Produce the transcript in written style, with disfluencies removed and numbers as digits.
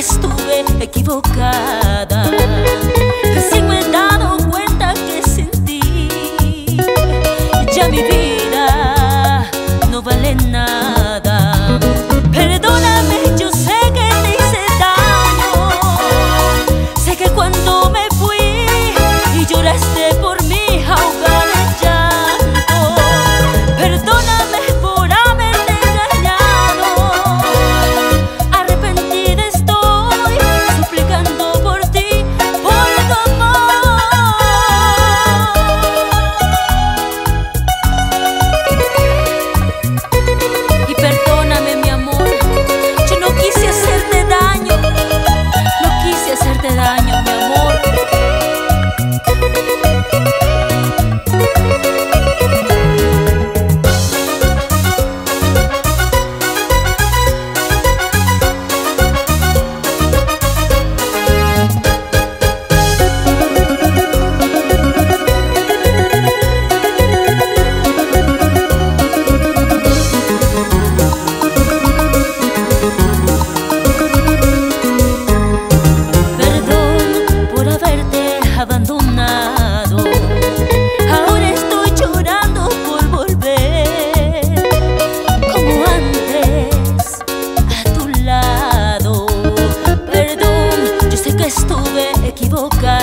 estuve equivocada. Recién me he dado cuenta que sin ti ya mi vida no vale nada. Perdóname, yo sé que te hice daño. Sé que cuando me fui y lloraste por mí, ahogar el llanto. Perdóname por haberte engañado. Arrepentida estoy, suplicando por ti, por tu amor. Y perdóname, mi amor, yo no quise hacerte daño. No quise hacerte daño, mi amor. Abandonado, ahora estoy llorando por volver como antes a tu lado. Perdón, yo sé que estuve equivocada.